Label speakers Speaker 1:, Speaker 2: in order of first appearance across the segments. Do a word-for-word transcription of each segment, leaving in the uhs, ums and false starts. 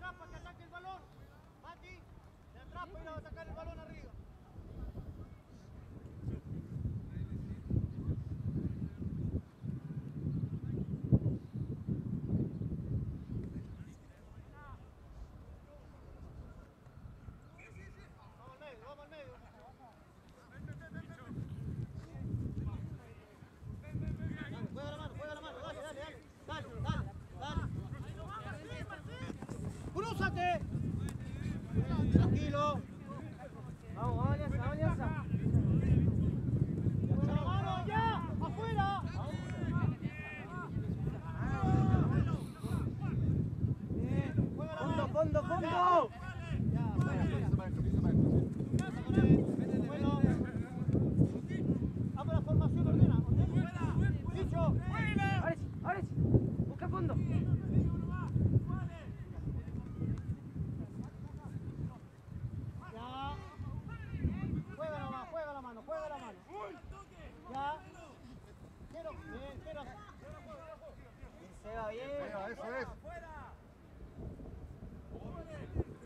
Speaker 1: atrás para que ataque el balón. Mati, de atrás para ir a atacar el balón arriba. Vamos al medio, vamos al medio. Juega la mano, juega la mano, dale, dale, dale. Dale, dale, dale. ¡Crúzate! Tranquilo.
Speaker 2: Vamos, vamos, Alianza, vamos, Alianza.
Speaker 1: ¡Juega la mano, ya! ¡Afuera! Bien, juega la mano.
Speaker 2: Fondo, fondo, fondo.
Speaker 1: Ya, fuera, fuera. Bueno. Vamos a la formación, ordena, ordena. Dicho.
Speaker 2: Ahora sí, ahora sí. Busca fondo.
Speaker 1: Ya. Juega la mano, juega la mano, juega la mano. Ya. Quiero, bien, quiero.
Speaker 2: Se va bien.
Speaker 3: Eso es.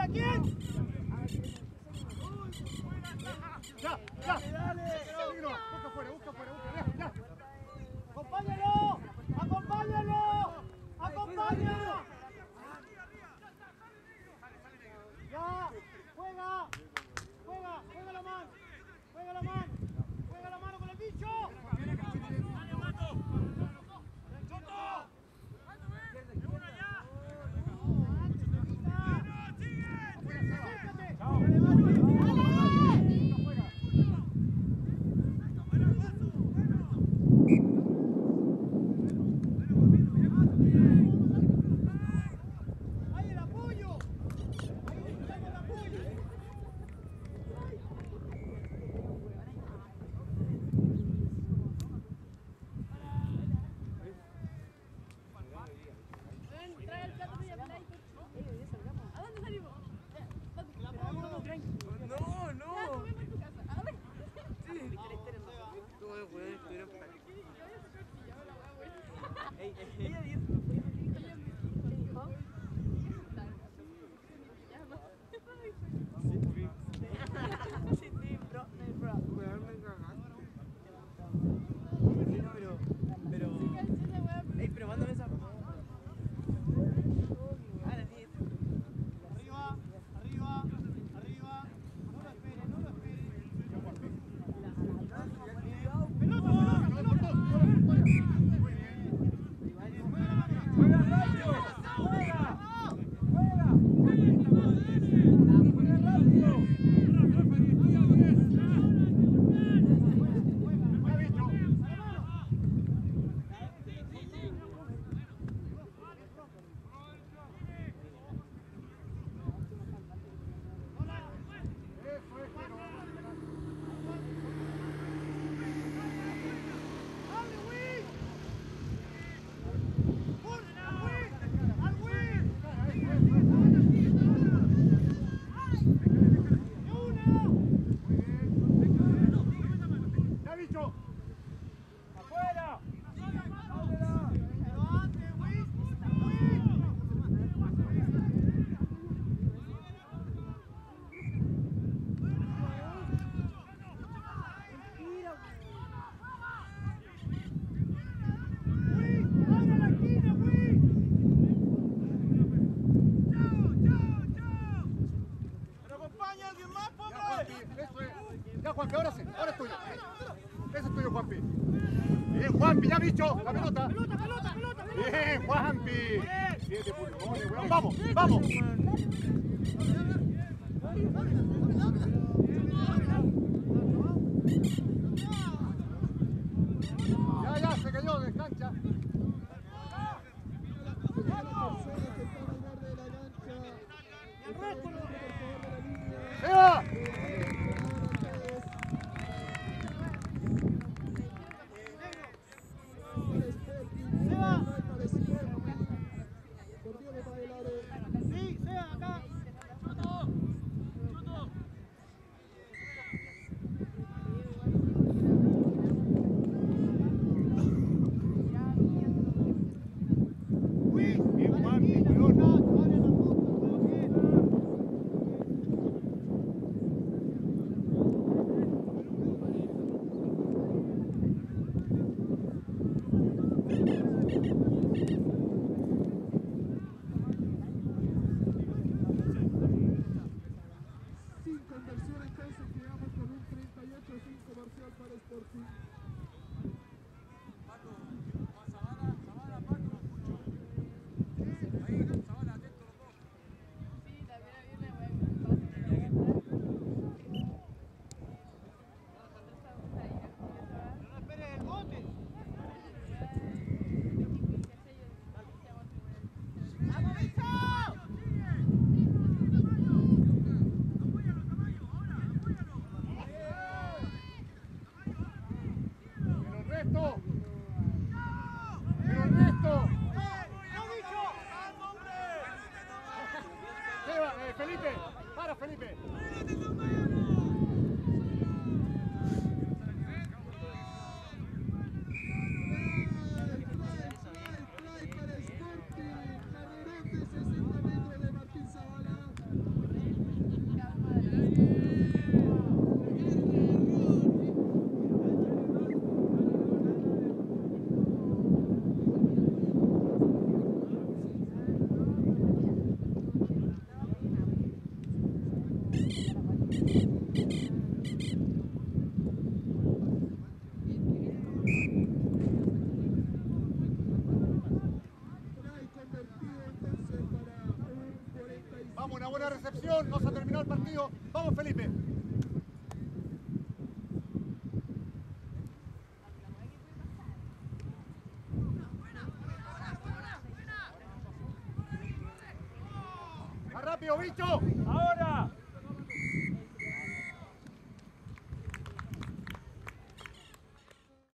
Speaker 1: quién? Ya, ya. Peligro. Busca afuera, busca afuera, busca. Ya, ya. Acompáñalo, acompáñalo, acompáñalo. Ya, juega, juega, juega la mano, juega la mano, juega la mano con el bicho. Dale, Mato. Choto. ¡Ahí el apoyo! ¡Ahí necesitamos el apoyo!
Speaker 3: Trae el plato medio por ahí. ¿A dónde salimos?
Speaker 2: No, no.
Speaker 3: Ya comemos en tu casa. ¿A dónde?
Speaker 2: Sí. Tú vas a poder estudiar para aquí. Ey, ey, ella dice. Pero mándame esa.
Speaker 1: Arriba, arriba, arriba. No lo espere, no lo espere. ¡Pelota, pelota, Ya, Juanpi, ahora sí, ahora es tuyo. Ese es tuyo, Juanpi. Bien, Juanpi, ya bicho, la pelota. Pelota, pelota, pelota. Bien, Juanpi. Siete pulmones, weón. Vamos, vamos. Ya, ya, se cayó, descancha. ¡Se va! Sí, sea acá. Uy, bien, Juanpi, weón. Felipe, para Felipe. Atención, no se ha terminado el partido. Vamos, Felipe. ¡Más rápido, bicho!
Speaker 4: ¡Ahora!